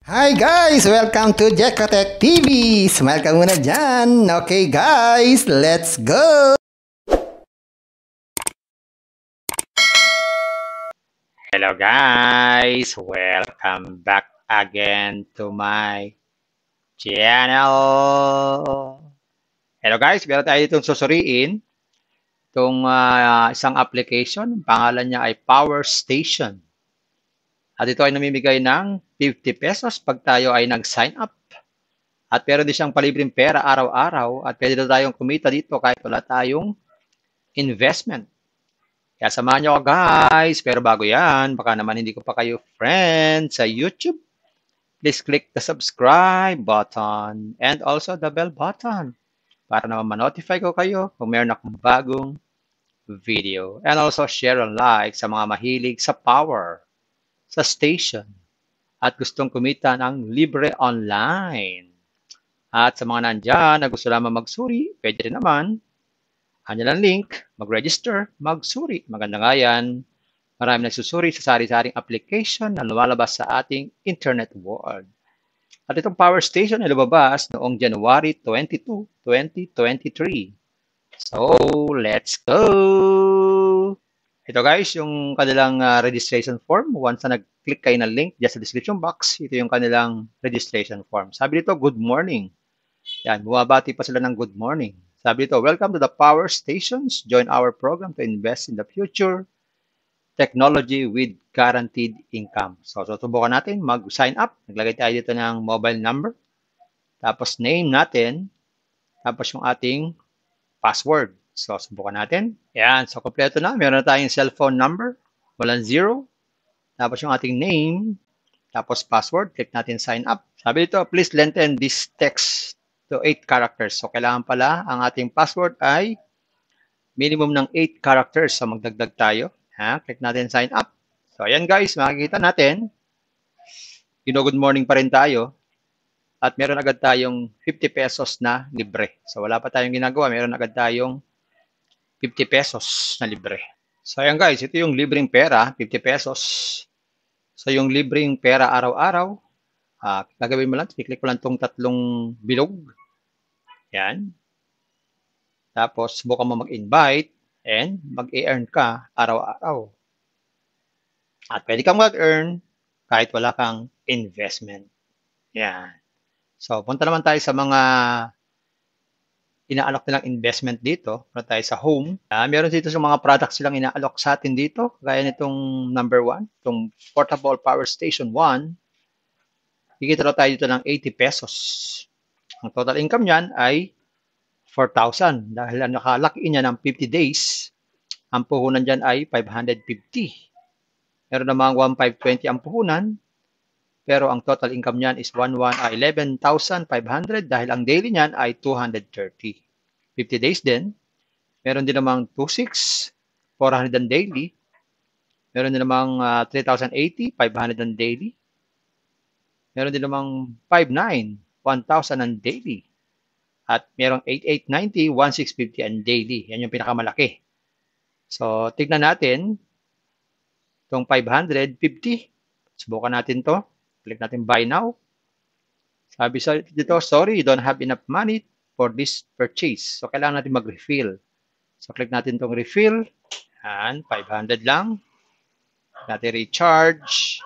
Hi guys! Welcome to Jekotech TV! Smile ka muna dyan! Okay guys, let's go! Hello guys! Welcome back again to my channel! Hello guys! Meron tayo itong susuriin. Itong isang application. Pangalan niya ay Power Station. At ito ay namimigay ng 50 pesos pag tayo ay nag-sign up. At meron din siyang palibreng pera araw-araw at pwede na tayong kumita dito kahit wala tayong investment. Kaya samahan nyo ako guys. Pero bago yan, baka naman hindi ko pa kayo friend sa YouTube. Please click the subscribe button and also the bell button para naman ma-notify ko kayo kung meron akong bagong video. And also share and like sa mga mahilig sa power, sa station, at gustong kumita ng libre online. At sa mga nandyan na gusto lamang magsuri, pwede rin naman. Andyan ang link, mag-register, magsuri. Maganda nga yan. Marami nagsusuri sa sari-saring application na lumalabas sa ating internet world. At itong Power Station ay lumabas noong January 22, 2023. So, let's go! Ito guys, yung kanilang registration form. Once na nag-click kayo ng link dyan sa description box, ito yung kanilang registration form. Sabi dito, good morning. Yan, bumabati pa sila ng good morning. Sabi dito, welcome to the Power Stations. Join our program to invest in the future technology with guaranteed income. So, susubukan natin mag-sign up. Naglagay tayo dito ng mobile number. Tapos, name natin. Tapos, yung ating password. So, subukan natin. Yan. So, kompleto na. Meron na tayong cellphone number. Walang zero. Tapos, yung ating name. Tapos, password. Click natin sign up. Sabi dito, please lengthen this text to 8 characters. So, kailangan pala ang ating password ay minimum ng 8 characters. So, magdagdag tayo. Click natin sign up. So, ayan guys. Makikita natin. Good morning pa rin tayo. At meron agad tayong 50 pesos na libre. So, wala pa tayong ginagawa. Meron agad tayong 50 pesos na libre. So, ayan guys, ito yung libreng pera, 50 pesos. So, yung libreng pera araw-araw, gagawin mo lang, i-click mo lang itong tatlong bilog. Yan. Tapos, subukan mo mag-invite and mag-e-earn ka araw-araw. At pwede kang mag-earn kahit wala kang investment. Yan. So, punta naman tayo sa mga inaalok nilang investment dito. Punta tayo sa home. Meron dito sa mga products silang inaalok sa atin dito. Gaya nitong number 1, itong Portable Power Station 1. Kikita tayo dito ng 80 pesos. Ang total income niyan ay 4,000. Dahil ang nakalock-in niya ng 50 days, ang puhunan dyan ay 550. Meron namang 1,520 ang puhunan. Pero ang total income niyan is 11,500 dahil ang daily niyan ay 230. 50 days din. Meron din namang 2,600, 400 ang daily. Meron din namang 3,080, 500 ang daily. Meron din namang 5,900, 1,000 ang daily. At merong 8,890, 1,650 ang daily. Yan yung pinakamalaki. So, tignan natin itong 550. Subukan natin to. Click natin buy now. Sabi dito, sorry, you don't have enough money for this purchase. So, kailangan natin mag-refill. So, click natin itong refill. And 500 lang. Natin recharge.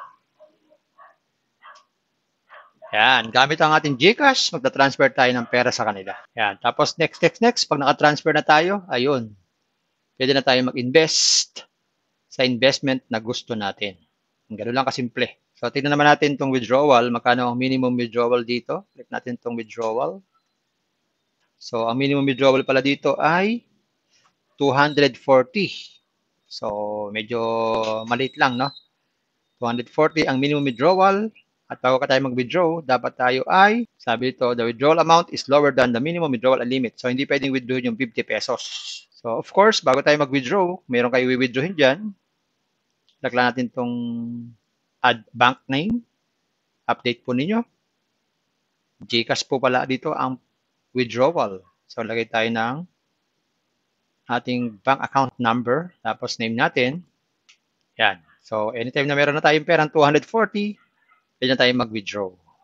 Yan. Gamit ang ating GCash, magta-transfer tayo ng pera sa kanila. Yan. Tapos, next. Pag naka-transfer na tayo, ayun. Pwede na tayo mag-invest sa investment na gusto natin. Ganun lang kasimple. So, tingnan naman natin itong withdrawal. Magkano ang minimum withdrawal dito? Click natin itong withdrawal. So, ang minimum withdrawal pala dito ay 240. So, medyo maliit lang, no? 240 ang minimum withdrawal. At bago ka tayo mag-withdraw, dapat tayo ay, sabi dito, the withdrawal amount is lower than the minimum withdrawal limit. So, hindi pwedeng withdraw yung 50 pesos. So, of course, bago tayo mag-withdraw, meron kayo i-withdrawin dyan. Lagyan natin itong add bank name. Update po ninyo. GCash po pala dito ang withdrawal. So, lagay tayo ng ating bank account number. Tapos, name natin. Yan. So, anytime na meron na tayong perang 240, pwede na tayo mag-withdraw.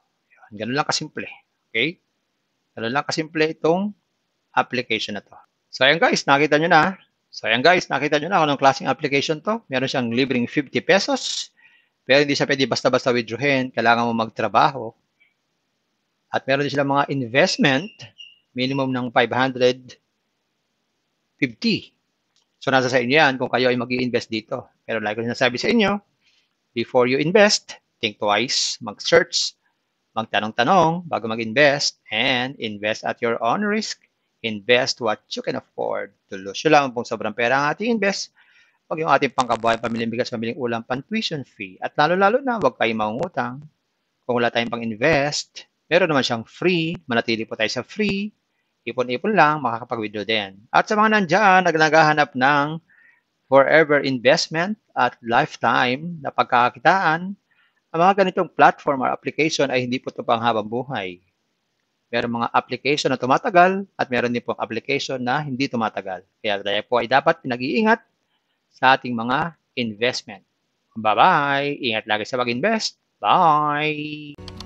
Ganun lang kasimple. Okay? Ganun lang kasimple itong application na to. So, ayan guys, nakita nyo na. Kung anong klaseng application to. Meron siyang libreng 50 pesos. Pero hindi siya pwede basta-basta withdrawin. Kailangan mo magtrabaho. At meron din silang mga investment. Minimum ng 550. So, nasa sa inyo yan kung kayo ay mag-i-invest dito. Pero like ko sinasabi sa inyo, before you invest, think twice, mag-search, magtanong-tanong bago mag-invest, and invest at your own risk. Invest what you can afford to lose. Yun lang kung sobrang pera ang ating invest, wag yung ating pangkabuhay, pamiling bigas, pamiling ulam, pan-tuition fee. At lalo-lalo na, wag kayong mangungutang. Kung wala tayong pang-invest, meron naman siyang free, manatili po tayo sa free, ipon-ipon lang, makakapag-withdraw din. At sa mga nandyan, naghanap ng forever investment at lifetime na pagkakakitaan, ang mga ganitong platform or application ay hindi po ito pang habang buhay. Meron mga application na tumatagal at meron din pong application na hindi tumatagal. Kaya tayo po ay dapat pinag-iingat sa ating mga investment. Bye-bye! Ingat lagi sa pag-invest. Bye!